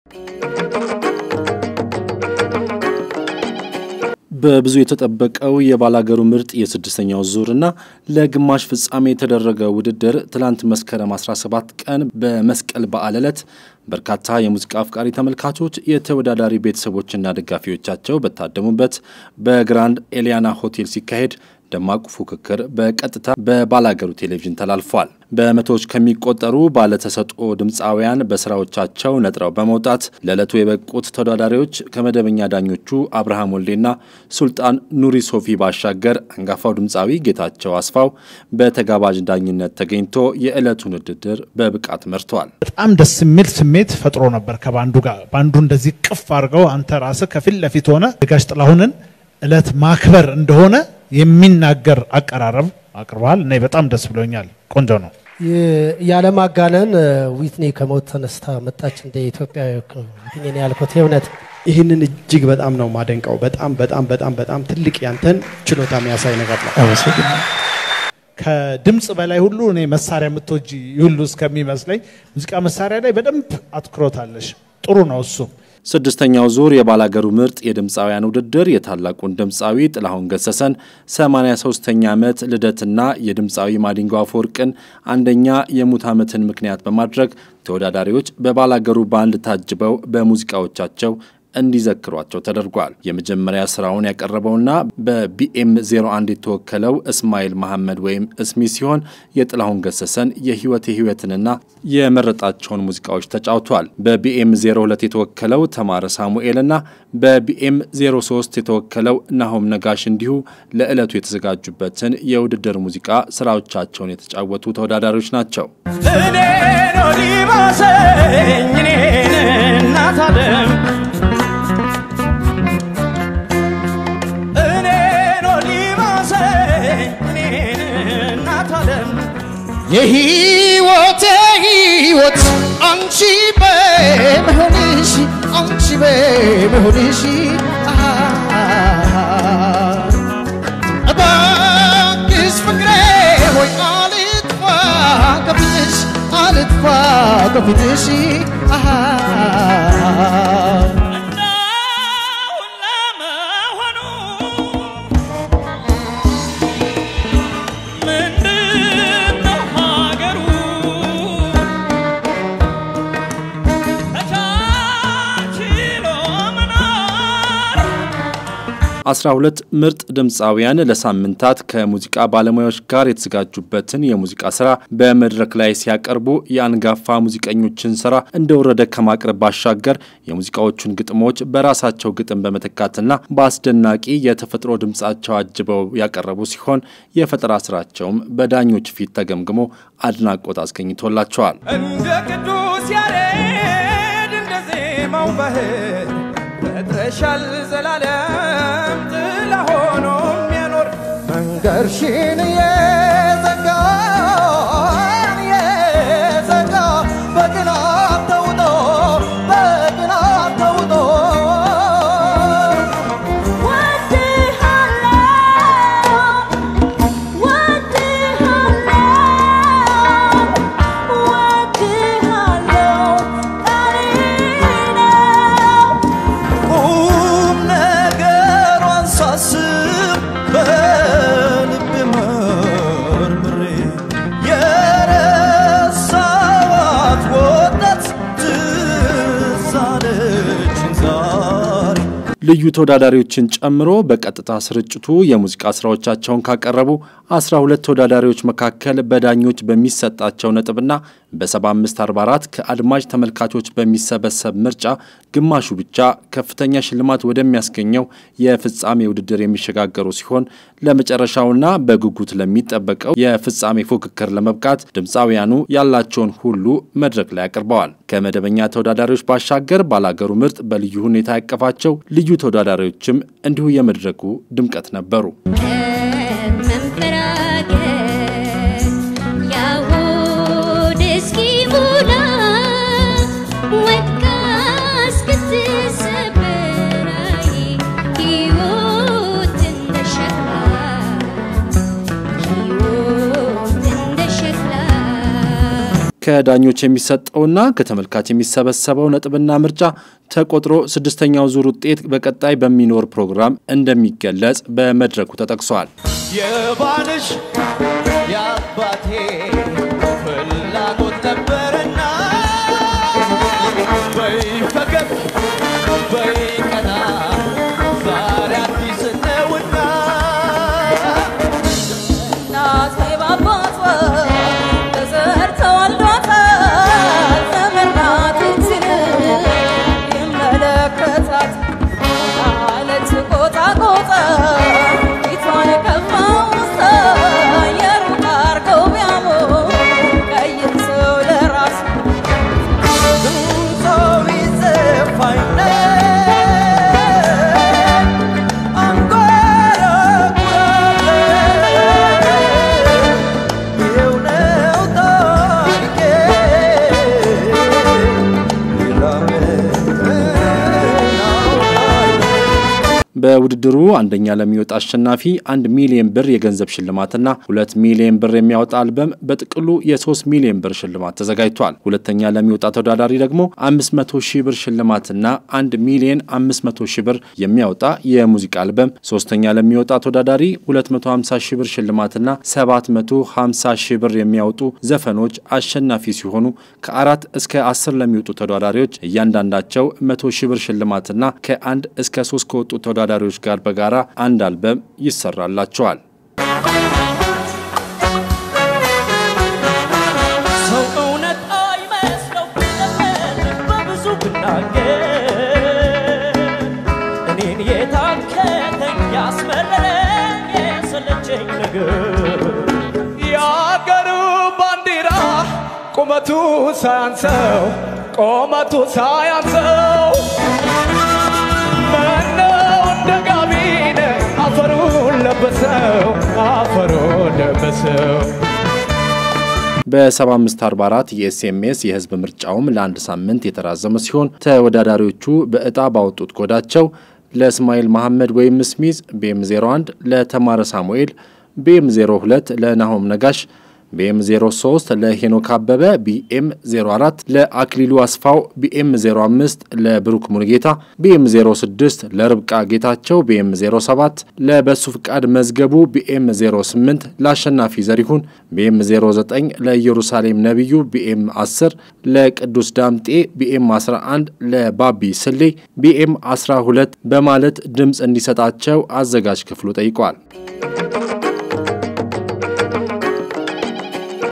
በብዙ የተጠበቀው የባላገሩ ምርጥ የስድስተኛው ዙርና ለግማሽ ፍጻሜ የተደረገው ውድድር ትላንት መስከረም 17 ቀን በመስቀል በዓል ዕለት በርካታ የሙዚቃ አፍቃሪ ተመልካቾች የተወዳዳሪ ቤተሰቦችና ደጋፊዎቻቸው በታደሙበት በግራንድ ኤሊያና ሆቴል ሲካሄድ ደማቁ ፉክክር በቀጥታ በባላገሩ ቴሌቪዥን ተላልፏል። በመቶዎች ከሚቆጠሩ ባለተሰጥኦ ድምጻውያን በስራዎቻቸው ነጥረው በመውጣት ለዕለቱ የበቁት ተወዳዳሪዎች ከመደበኛ ዳኞቹ አብርሃም ወልዴና ሱልጣን ኑሪ ሶፊ ባሻገር አንጋፋው ድምጻዊ ጌታቸው አስፋው በተጋባዥ ዳኝነት ተገኝቶ የዕለቱን ውድድር በብቃት መርቷል። በጣም ደስ የሚል ስሜት ፈጥሮ ነበር። ከባንዱ ጋር ባንዱ እንደዚህ ቅፍ አድርገው አንተ ራስህ ከፊት ለፊት ሆነ ጋሽ ጥላሁንን ዕለት ማክበር እንደሆነ የሚናገር አቀራረብ አቅርቧል። እኔ በጣም ደስ ብሎኛል። ቆንጆ ነው። ያለማጋነን ዊትኒ ከሞት ተነስታ መጣች እንደ ኢትዮጵያ እኔ ያልኩት የእውነት ይህንን እጅግ በጣም ነው ማደንቀው። በጣም ትልቅ ያንተን ችሎታ የሚያሳይ ነገር ነው። ከድምጽ በላይ ሁሉ እኔ መሳሪያ ምትወጂ ሁሉ እስከሚመስለኝ ሙዚቃ መሳሪያ ላይ በደንብ አትክሮታለሽ። ጥሩ ነው እሱ። ስድስተኛው ዙር የባላገሩ ምርጥ የድምጻውያን ውድድር የታላቁን ድምጻዊ ጥላሁን ገሰሰን 83ኛ ዓመት ልደትና የድምጻዊ ማዲንጎ አፈወርቅን አንደኛ የሙት ዓመትን ምክንያት በማድረግ ተወዳዳሪዎች በባላገሩ ባንድ ታጅበው በሙዚቃዎቻቸው እንዲዘክሯቸው ተደርጓል። የመጀመሪያ ስራውን ያቀረበውና በቢኤም 01 የተወከለው እስማኤል መሐመድ ወይም እስሚ ሲሆን የጥላሁን ገሰሰን የህይወትንና የመረጣቸውን ሙዚቃዎች ተጫውቷል። በቢኤም 02 የተወከለው ተማረ ሳሙኤልና በቢኤም 03 የተወከለው ናሆም ነጋሽ እንዲሁ ለዕለቱ የተዘጋጁበትን የውድድር ሙዚቃ ስራዎቻቸውን የተጫወቱ ተወዳዳሪዎች ናቸው። የህይወት አንቺ በመሆንሽ እባክሽ ፍቅሬ ሆይ አልጥፋ ከፊትሽ አስራ ሁለት ምርጥ ድምጻውያን ለሳምንታት ከሙዚቃ ባለሙያዎች ጋር የተዘጋጁበትን የሙዚቃ ስራ በመድረክ ላይ ሲያቀርቡ የአንጋፋ ሙዚቀኞችን ስራ እንደወረደ ከማቅረብ ባሻገር የሙዚቃዎቹን ግጥሞች በራሳቸው ግጥም በመተካትና በአስደናቂ የተፈጥሮ ድምጻቸው አጅበው ያቀረቡ ሲሆን የፈጠራ ስራቸውም በዳኞች ፊት ተገምግሞ አድናቆት አስገኝቶላቸዋል። እንደ ቅዱስ ያሬድ እንደዜማው ባህር በትረሻል ዘላለም ጥላ ሆኖ የሚያኖር መንገርሽን የዘጋ በቅናት ተውጦ ልዩ ተወዳዳሪዎችን ጨምሮ በቀጥታ ስርጭቱ የሙዚቃ ስራዎቻቸውን ካቀረቡ 12 ተወዳዳሪዎች መካከል በዳኞች በሚሰጣቸው ነጥብና በ7544 ከአድማጭ ተመልካቾች በሚሰበሰብ ምርጫ ግማሹ ብቻ ከፍተኛ ሽልማት ወደሚያስገኘው የፍጻሜ ውድድር የሚሸጋገሩ ሲሆን ለመጨረሻውና በጉጉት ለሚጠበቀው የፍጻሜ ፉክክር ለመብቃት ድምጻውያኑ ያላቸውን ሁሉ መድረክ ላይ አቅርበዋል። ከመደበኛ ተወዳዳሪዎች ባሻገር ባላገሩ ምርጥ በልዩ ሁኔታ ያቀፋቸው ልዩ ተወዳዳሪዎችም እንዲሁ የመድረኩ ድምቀት ነበሩ። ከዳኞች የሚሰጠውና ከተመልካች የሚሰበሰበው ነጥብና ምርጫ ተቆጥሮ ስድስተኛው ዙር ውጤት በቀጣይ በሚኖር ፕሮግራም እንደሚገለጽ በመድረኩ ተጠቅሷል። የባልሽ ያባቴ ፍላጎት ነበርና በይፈገግ በይቀና ዛሬ አዲስ ነውና እናቴ ባባቷ ተዘርተዋል ዘመናት ሲል ይመለከታት አለች ቆጣ ቆጣ ፊቷን ከፋው የሩቅ አርገው ቢያሞ ቀይር ሰው ለራስ ሰው ይዘፋይነ በውድድሩ አንደኛ ለሚወጣ አሸናፊ 1 ሚሊዮን ብር የገንዘብ ሽልማትና 2 ሚሊዮን ብር የሚያወጣ አልበም በጥቅሉ የ3 ሚሊዮን ብር ሽልማት ተዘጋጅቷል። ሁለተኛ ለሚወጣ ተወዳዳሪ ደግሞ 500,000 ብር ሽልማትና 1 ሚሊዮን 500,000 ብር የሚያወጣ የሙዚቃ አልበም፣ ሶስተኛ ለሚወጣ ተወዳዳሪ 250,000 ብር ሽልማትና 750,000 ብር የሚያወጡ ዘፈኖች አሸናፊ ሲሆኑ ከ4 እስከ 10 ለሚወጡ ተወዳዳሪዎች እያንዳንዳቸው 100,000 ብር ሽልማትና ከ1 እስከ 3 ከወጡ ተወዳዳሪዎች ጋር በጋራ አንድ አልበም ይሰራላቸዋል። ሰው እውነት አይመስለው በብዙ ብናገር እኔን የታከተኝ ያስመረረኝ የሰለቸኝ ነገር የአገሩ ባንዲራ ቁመቱ ሳያንሰው በ7544 የኤስኤምኤስ የህዝብ ምርጫውም ለአንድ ሳምንት የተራዘመ ሲሆን ተወዳዳሪዎቹ በእጣ ባወጡት ኮዳቸው ለእስማኤል መሐመድ ወይም ስሚዝ BM01፣ ለተማረ ሳሙኤል BM02፣ ለናሆም ነጋሽ BM03፣ ለሄኖክ አበበ BM04፣ ለአክሊሉ አስፋው BM05፣ ለብሩክ ሙሉጌታ BM06፣ ለርብቃ ጌታቸው BM07፣ ለበሱ ፍቃድ መዝገቡ BM08፣ ለአሸናፊ ዘሪሁን BM09፣ ለኢየሩሳሌም ነብዩ BM10፣ ለቅዱስ ዳምጤ BM11፣ ለባቢ ስሌ BM12 በማለት ድምጽ እንዲሰጣቸው አዘጋጅ ክፍሉ ጠይቋል።